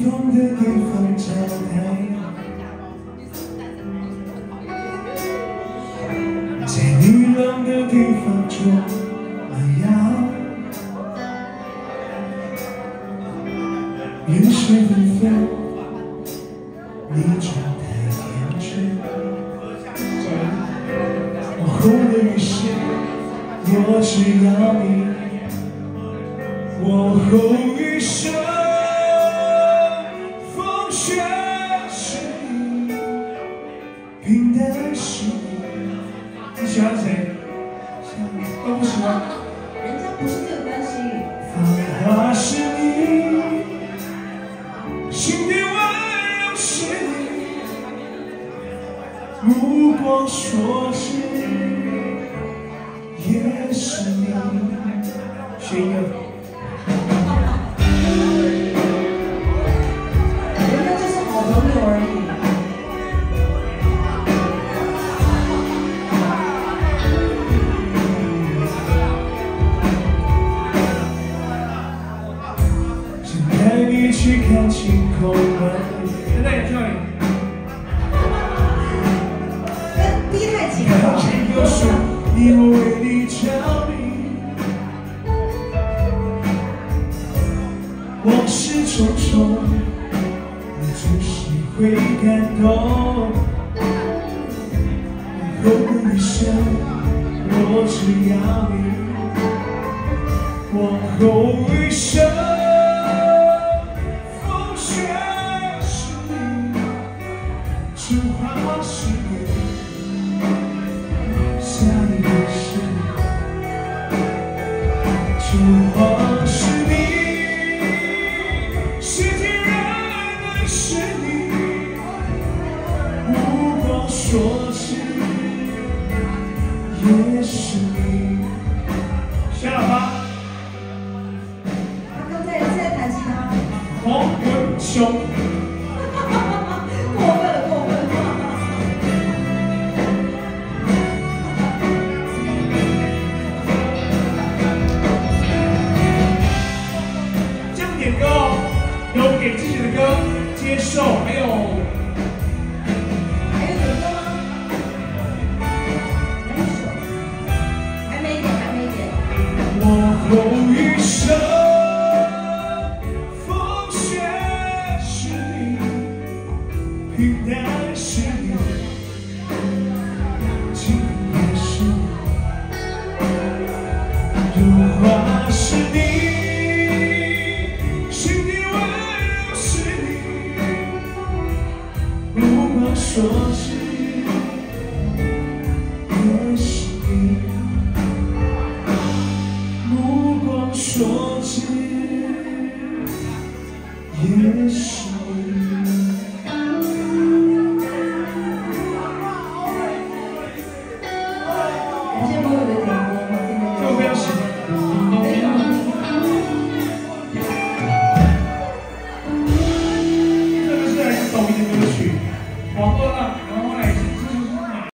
风的地方找太阳，在你冷的地方捉了羊。人事纷纷，你装太天真。往后的余生，我只要你。往后余生。 平淡是你，你喜欢谁？都不喜欢。 人家不是这个关系。 繁华是你，心底温柔是你，目光说是也是你。学一个。 人家就是好朋友而已。 带你去看晴空万里。现在演这里。 逼太紧了。 看见有水，你我为你着迷。往事重重，你总是会感动。往后的余生，我只要你。往后余生。 春花是你，下一个是春花是你，世间人的是你，目光说是也是你。下喇叭。 他刚才在弹吉他。 黄文雄。 有给自己的歌接受，还有什么歌吗？哪一首？还没点，还没点。 往后余生，风雪是你，平淡是你，情也是你，如花是你。 说是也是你，目光说是也是。